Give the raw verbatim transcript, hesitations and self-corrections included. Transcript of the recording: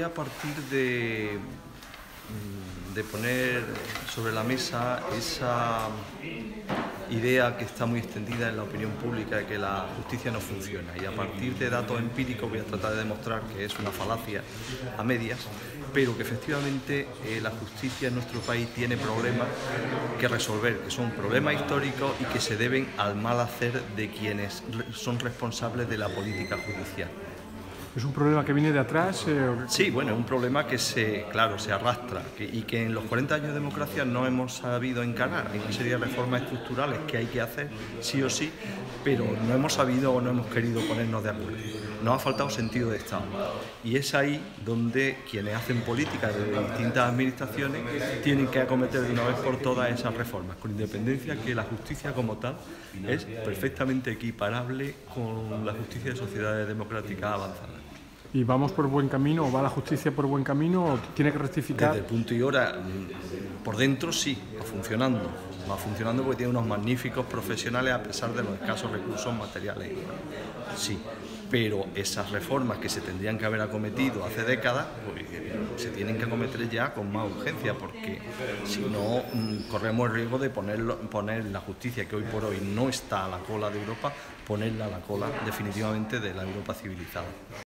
voy a partir de, de poner sobre la mesa esa idea que está muy extendida en la opinión pública de que la justicia no funciona, y a partir de datos empíricos voy a tratar de demostrar que es una falacia a medias, pero que efectivamente eh, la justicia en nuestro país tiene problemas que resolver, que son problemas históricos y que se deben al mal hacer de quienes son responsables de la política judicial. ¿Es un problema que viene de atrás? Eh... Sí, bueno, es un problema que se, claro, se arrastra que, y que en los cuarenta años de democracia no hemos sabido encarar. Hay una serie de reformas estructurales que hay que hacer, sí o sí, pero no hemos sabido o no hemos querido ponernos de acuerdo. Nos ha faltado sentido de Estado. Y es ahí donde quienes hacen política de distintas administraciones tienen que acometer de una vez por todas esas reformas, con independencia que la justicia como tal es perfectamente equiparable con la justicia de sociedades democráticas avanzadas. ¿Y vamos por buen camino, o va la justicia por buen camino, o tiene que rectificar? Desde el punto y hora, por dentro sí, va funcionando. Va funcionando porque tiene unos magníficos profesionales a pesar de los escasos recursos materiales. Sí, pero esas reformas que se tendrían que haber acometido hace décadas, pues, se tienen que acometer ya con más urgencia, porque si no corremos el riesgo de ponerlo, poner la justicia, que hoy por hoy no está a la cola de Europa, ponerla a la cola definitivamente de la Europa civilizada.